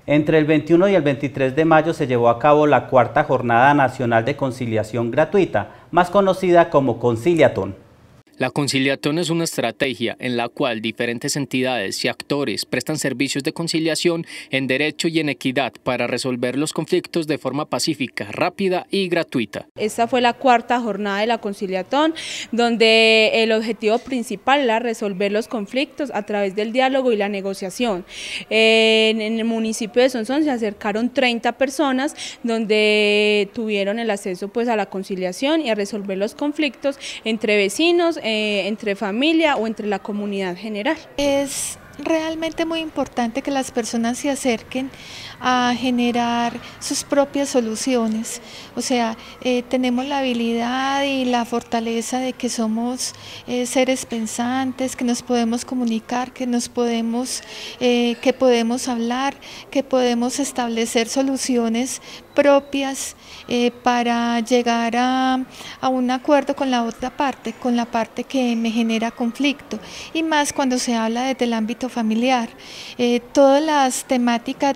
Entre el 21 y el 23 de mayo se llevó a cabo la cuarta Jornada Nacional de Conciliación Gratuita, más conocida como Conciliatón. La conciliatón es una estrategia en la cual diferentes entidades y actores prestan servicios de conciliación en derecho y en equidad para resolver los conflictos de forma pacífica, rápida y gratuita. Esta fue la cuarta jornada de la conciliatón, donde el objetivo principal era resolver los conflictos a través del diálogo y la negociación. En el municipio de Sonsón se acercaron 30 personas donde tuvieron el acceso pues a la conciliación y a resolver los conflictos entre vecinos, entre familia o entre la comunidad general. Es realmente muy importante que las personas se acerquen a generar sus propias soluciones, o sea, tenemos la habilidad y la fortaleza de que somos seres pensantes, que nos podemos comunicar, que podemos hablar, que podemos establecer soluciones propias para llegar a un acuerdo con la otra parte, con la parte que me genera conflicto, y más cuando se habla desde el ámbito familiar. Todas las temáticas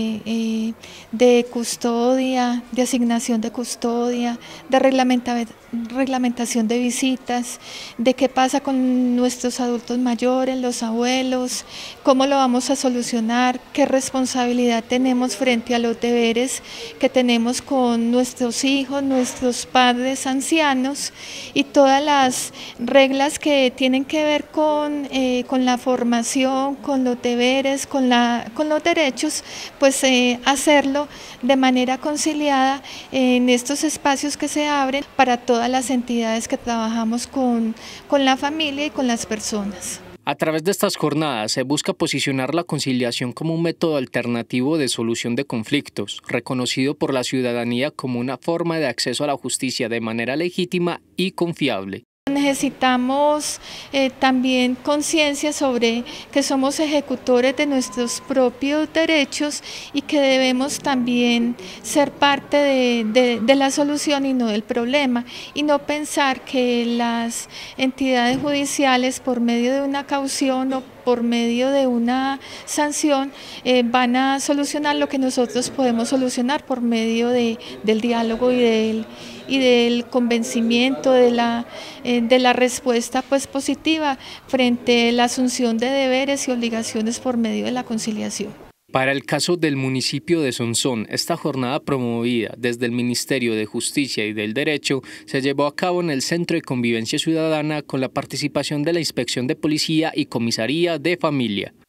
de custodia, de asignación de custodia, de reglamentación de visitas, de qué pasa con nuestros adultos mayores, los abuelos, cómo lo vamos a solucionar, qué responsabilidad tenemos frente a los deberes que tenemos con nuestros hijos, nuestros padres ancianos, y todas las reglas que tienen que ver con la formación, con los deberes, con los derechos, pues hacerlo de manera conciliada en estos espacios que se abren para todas las entidades que trabajamos con la familia y con las personas. A través de estas jornadas se busca posicionar la conciliación como un método alternativo de solución de conflictos, reconocido por la ciudadanía como una forma de acceso a la justicia de manera legítima y confiable. Necesitamos también conciencia sobre que somos ejecutores de nuestros propios derechos y que debemos también ser parte de la solución y no del problema, y no pensar que las entidades judiciales, por medio de una caución o por medio de una sanción, van a solucionar lo que nosotros podemos solucionar por medio del diálogo y del convencimiento, de la respuesta pues positiva frente a la asunción de deberes y obligaciones por medio de la conciliación. Para el caso del municipio de Sonsón, esta jornada promovida desde el Ministerio de Justicia y del Derecho se llevó a cabo en el Centro de Convivencia Ciudadana con la participación de la Inspección de Policía y Comisaría de Familia.